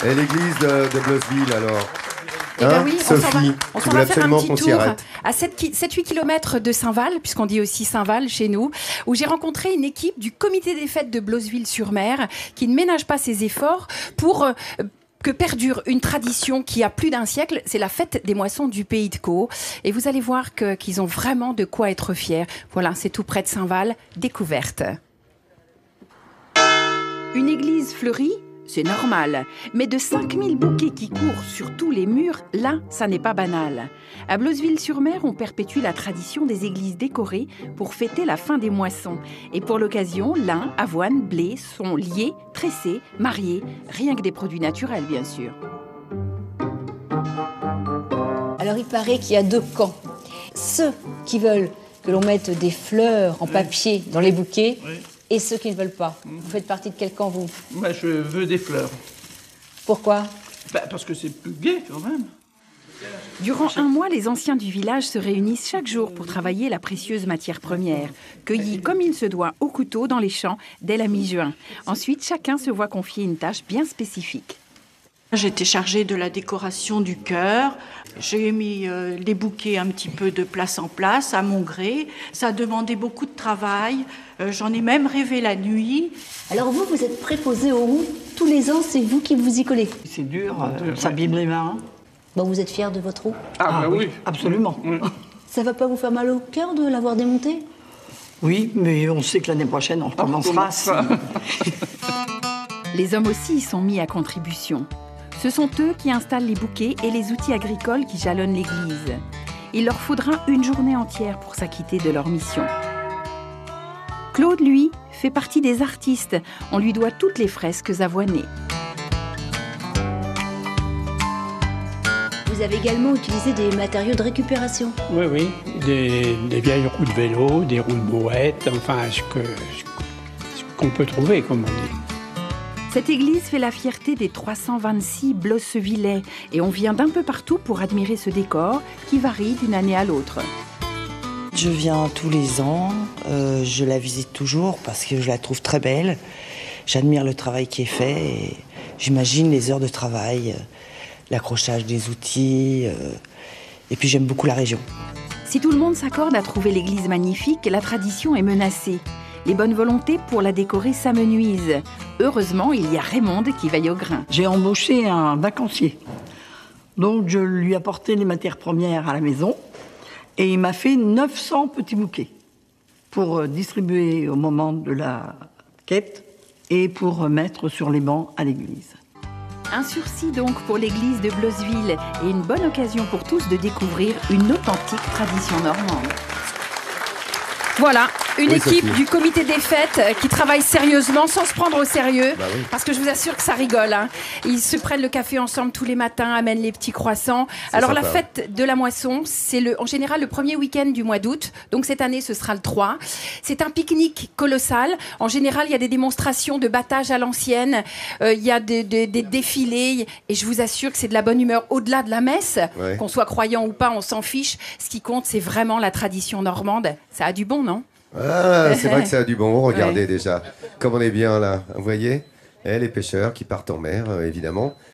Et l'église de Blosseville, alors Eh ben oui, Sophie, on tu s'en veux va faire un absolument petit qu'on s'y tour arrête. à 7-8 km de Saint-Val, puisqu'on dit aussi Saint-Val chez nous, où j'ai rencontré une équipe du comité des fêtes de Blosseville-sur-Mer qui ne ménage pas ses efforts pour que perdure une tradition qui a plus d'un siècle, c'est la fête des moissons du Pays de Caux. Et vous allez voir qu'ils ont vraiment de quoi être fiers. Voilà, c'est tout près de Saint-Val, découverte. Une église fleurie, c'est normal. Mais de 5000 bouquets qui courent sur tous les murs, là, ça n'est pas banal. À Blosseville-sur-Mer, on perpétue la tradition des églises décorées pour fêter la fin des moissons. Et pour l'occasion, lin, avoine, blé sont liés, tressés, mariés. Rien que des produits naturels, bien sûr. Alors il paraît qu'il y a deux camps. Ceux qui veulent que l'on mette des fleurs en papier dans les bouquets, et ceux qui ne veulent pas. Vous faites partie de quel camp, vous? Moi, je veux des fleurs. Pourquoi? Parce que c'est plus gai, quand même. Durant un mois, les anciens du village se réunissent chaque jour pour travailler la précieuse matière première, cueillie comme il se doit au couteau dans les champs dès la mi-juin. Ensuite, chacun se voit confier une tâche bien spécifique. J'étais chargée de la décoration du chœur. J'ai mis les bouquets un petit peu de place en place, à mon gré. Ça a demandé beaucoup de travail. J'en ai même rêvé la nuit. Alors vous êtes préposé aux roues. Tous les ans, c'est vous qui vous y collez. C'est dur, ça abîme les mains. Bon, vous êtes fier de votre roue? Ah, oui, absolument. Ça va pas vous faire mal au cœur de l'avoir démontée? Oui, mais on sait que l'année prochaine, on recommencera. Les hommes aussi y sont mis à contribution. Ce sont eux qui installent les bouquets et les outils agricoles qui jalonnent l'église. Il leur faudra une journée entière pour s'acquitter de leur mission. Claude, lui, fait partie des artistes. On lui doit toutes les fresques avoinées. Vous avez également utilisé des matériaux de récupération. Oui, des vieilles roues de vélo, des roues de brouette, enfin ce qu'on peut trouver, comme on dit. Cette église fait la fierté des 326 Blossevillais et on vient d'un peu partout pour admirer ce décor qui varie d'une année à l'autre. Je viens tous les ans, je la visite toujours parce que je la trouve très belle. J'admire le travail qui est fait et j'imagine les heures de travail, l'accrochage des outils et puis j'aime beaucoup la région. Si tout le monde s'accorde à trouver l'église magnifique, la tradition est menacée. Les bonnes volontés pour la décorer s'amenuisent. Heureusement, il y a Raymond qui veille au grain. J'ai embauché un vacancier. Donc je lui ai apporté les matières premières à la maison et il m'a fait 900 petits bouquets pour distribuer au moment de la quête et pour mettre sur les bancs à l'église. Un sursis donc pour l'église de Blosseville et une bonne occasion pour tous de découvrir une authentique tradition normande. Voilà, une équipe du comité des fêtes qui travaille sérieusement, sans se prendre au sérieux, parce que je vous assure que ça rigole. Hein. Ils se prennent le café ensemble tous les matins, amènent les petits croissants. Alors sympa. La fête de la moisson, c'est en général le premier week-end du mois d'août, donc cette année ce sera le 3. C'est un pique-nique colossal. En général, il y a des démonstrations de battage à l'ancienne, il y a des défilés, et je vous assure que c'est de la bonne humeur au-delà de la messe. Ouais. Qu'on soit croyant ou pas, on s'en fiche. Ce qui compte, c'est vraiment la tradition normande. Ça a du bon, non ? Ah, c'est vrai que ça a du bon. Regardez déjà, comme on est bien là. Vous voyez, les pêcheurs qui partent en mer, évidemment.